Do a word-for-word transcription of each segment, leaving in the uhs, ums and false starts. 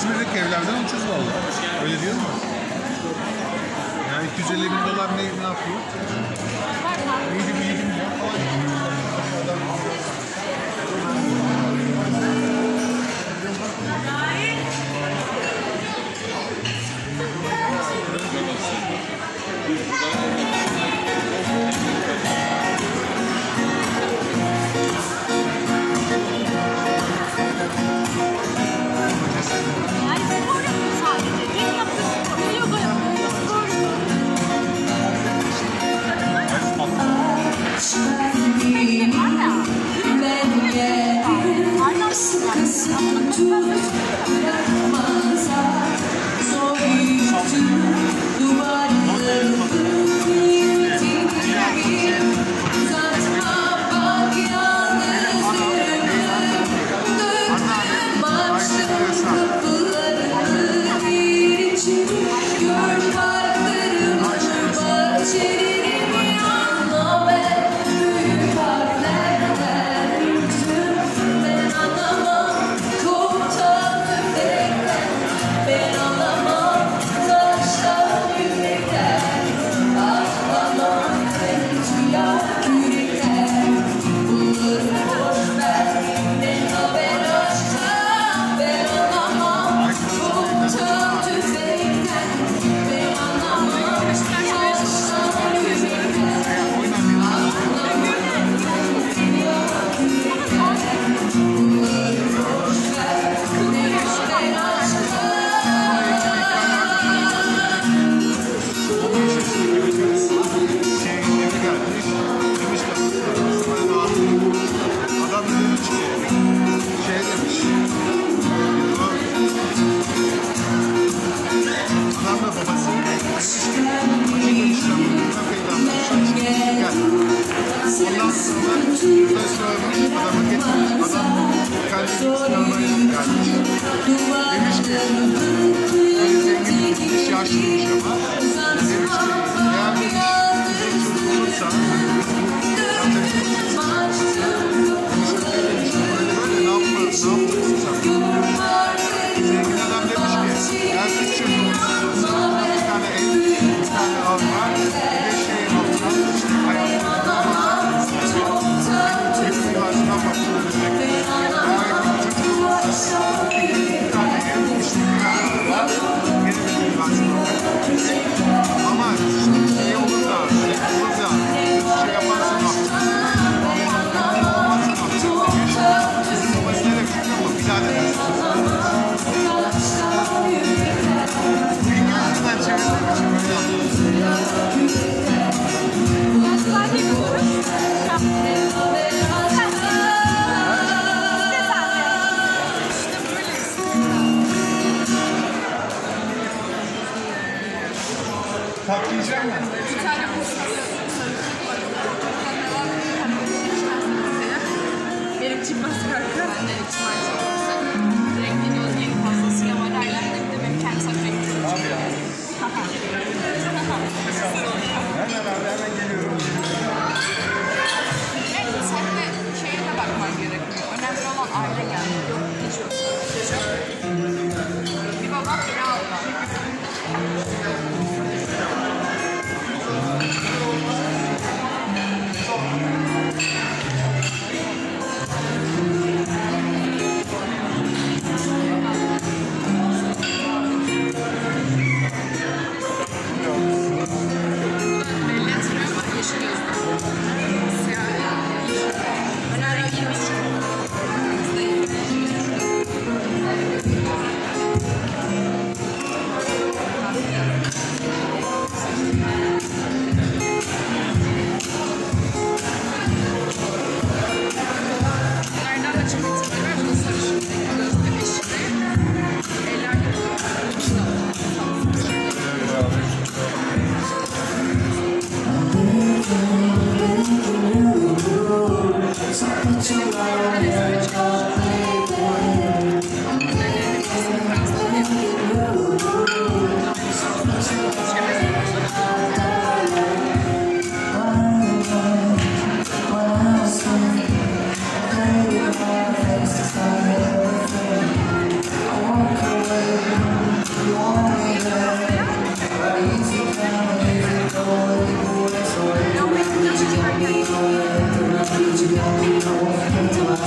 İzmir'deki evlerden ucuz valla. Öyle diyor mu? Yani iki yüz elli bin dolar ne, ne yapıyor? Neydi bir yedi milyon falan. Ama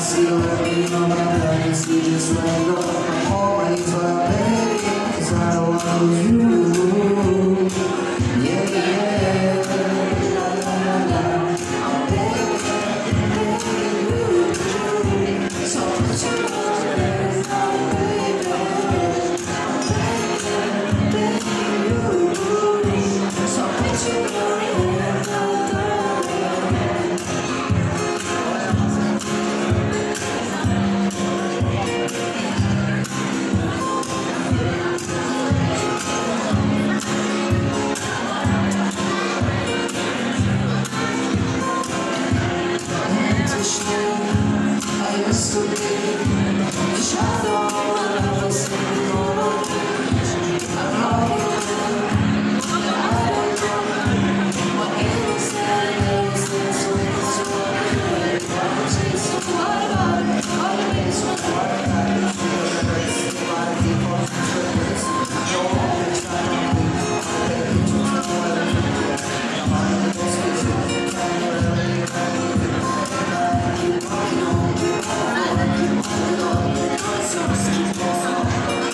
see you looking on my face, you just let go. I'm always well, baby, 'cause I don't wanna lose you. Yeah, yeah. La, la, la, la. I'm begging, begging you. So put your love down, baby. I'm begging, begging you. So put your love down, baby. I used to be the shadow when I was single. I know you, I don't know what innocent innocence was. I was chasing what about it, always when I was my default choice. You're always trying to be baby, you know what I mean. I'm on the most busy, can't really, really keep walking on, keep on, keep on, so keep on.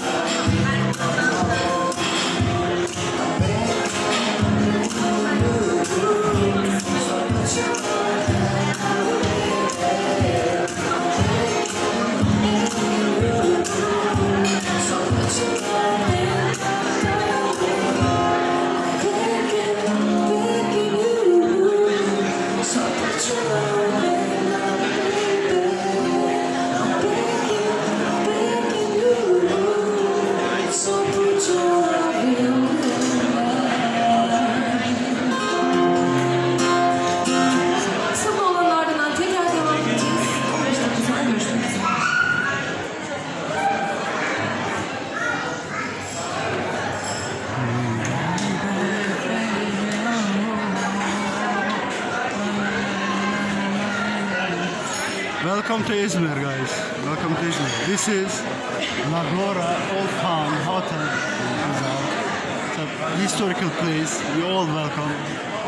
I'm begging you, so put your love down, baby. I'm begging you, so put your love down, baby. I'm begging, begging you, so put your love down. Welcome to Izmir, guys. Welcome to Izmir. This is Nagora Old Town Hotel. It's a historical place. You're all welcome.